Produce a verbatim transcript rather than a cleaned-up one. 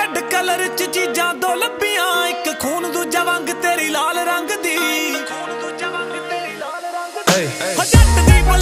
Red colour च चीजां दो लब्बियां, एक खून दूजा वंग तेरी लाल रंग दी। जट दी